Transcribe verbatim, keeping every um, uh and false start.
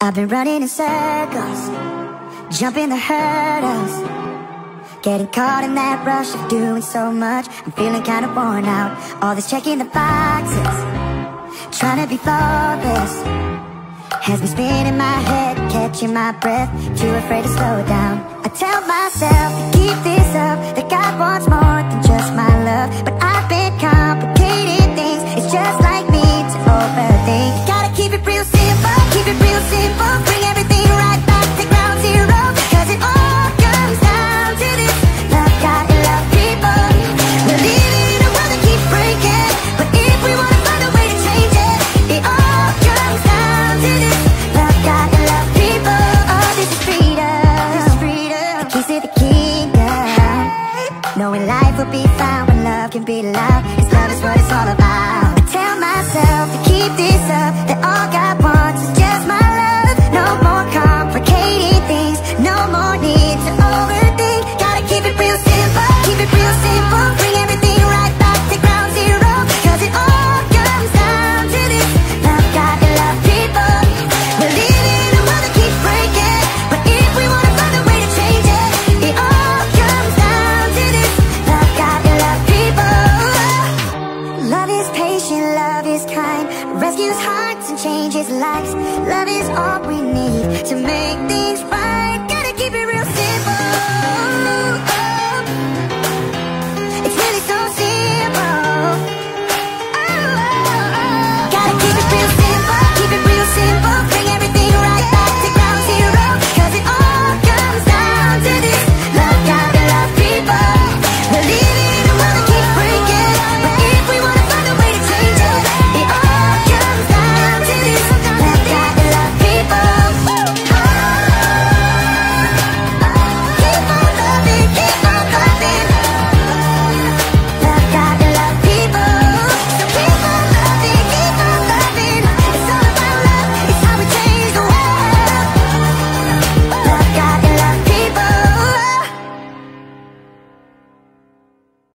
I've been running in circles, jumping the hurdles, getting caught in that rush of doing so much. I'm feeling kinda worn out. All this checking the boxes, trying to be flawless, has me spinning my head, catching my breath, too afraid to slow down. I tell myself to keep this up, that God wants more than just my love, but I've been complicating things. It's just like me to overthink. Gotta keep it real simple, keep it real simple, bring everything right back to ground zero, cause it all comes down to this: love God and love people. We're living in a world that keeps breaking, but if we wanna find a way to change it, it all comes down to this: love God and love people. Oh, this is freedom, this is freedom, the keys to the kingdom. Knowing life will be found when love can be loud, cause love is what it's all about. I tell myself to keep this up, that all God wants is just my love. No more complicating things, no more need to overthink. Gotta keep it real simple, keep it real simple, bring everything right back to ground zero, cause it all comes down to this: love God and love people. We're living in a world that keeps breaking, but if we wanna find a way to change it, it all comes down to this: love God and love people. Love is patient, love is kind, rescues hearts and changes lives. Love is all we need to make things right.